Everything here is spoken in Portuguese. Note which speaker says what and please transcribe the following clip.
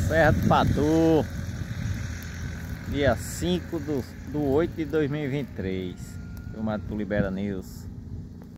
Speaker 1: Serra do Patu, dia 5 do 8 de 2023, filmado por Libera News.